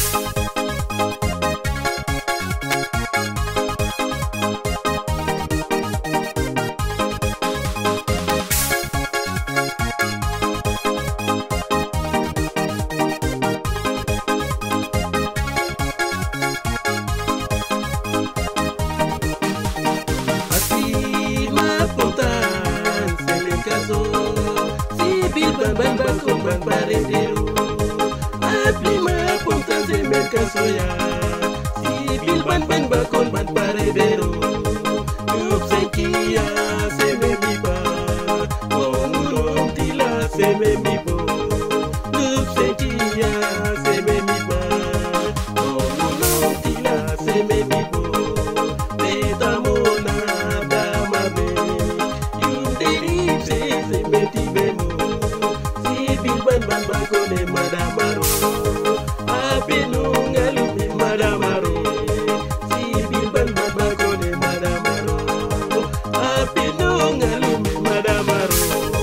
Babanbakona paredero, aplima ponta de mercasoya, sibil babanbakona paredero, upsekia se me biba, monulom tila se me bibo, upsekia se me biba, monulom tila se me bibo, betamona damabe, yunderi se me tibemo. Babanbakona madamaro, apenu ngalumi madamaro. Sibil babanbakona madamaro, apenu ngalumi madamaro.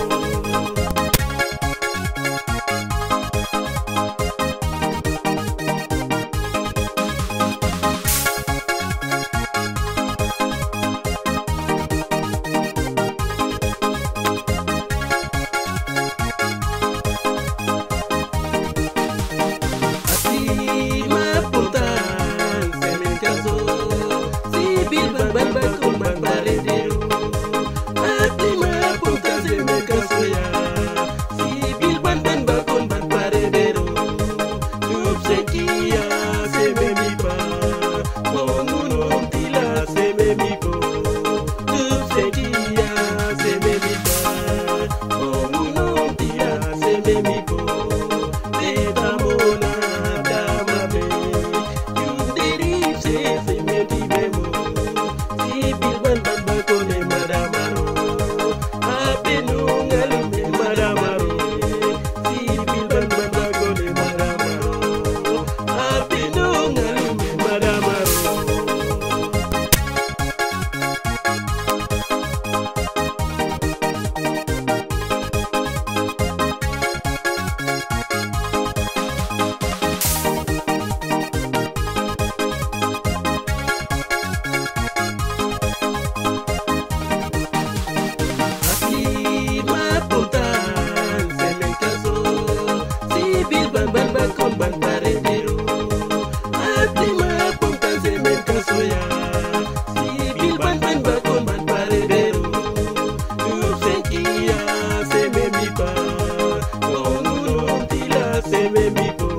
Babanbakona paredero, aplima ponta de mercasoya, sibil babanbakona paredero, upsekia se me mipa, monulom tila se me mipo, upsekia se me mipa, monulom tila se me mipo, betamona damabe, yunderi se me tibemo. Babanbakona madamaro, apenu ngalumi madamaro. Sibil babanbakona madamaro, apenu ngalumi madamaro. Babanbakona paredero, aplima ponta de mercasoya, sibil babanbakona paredero, upsekia se me mipa, monulom tila se me mipo.